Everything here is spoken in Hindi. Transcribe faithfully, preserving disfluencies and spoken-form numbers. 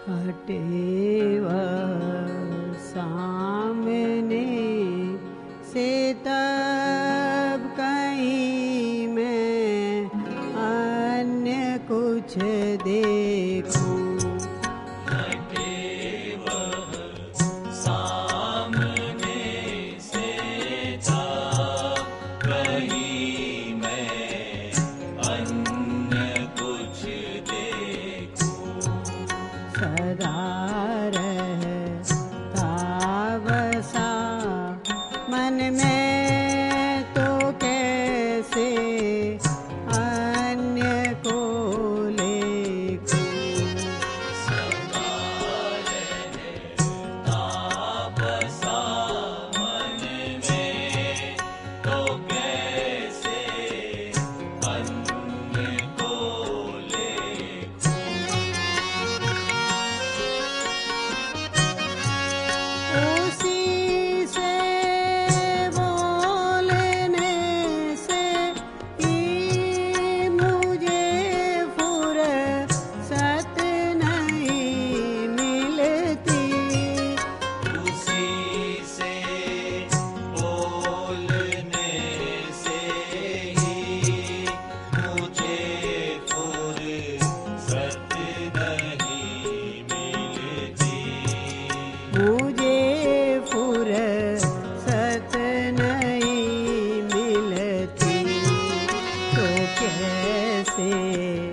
हटे वह सामने से तब कहीं मैं अन्य कुछ देखूं। सदा रहता बसा मन में तो कैसे अन्य को लेखूं। सदा रहता बसा मन में तो कैसे अन्य को लेखूं। उसी से बोलने से ही मुझे फुर्सत नहीं मिलती। उसी से बोलने से ही मुझे फुर्सत नहीं मिलती। मुझे फुर्सत नहीं मिलती तो कैसे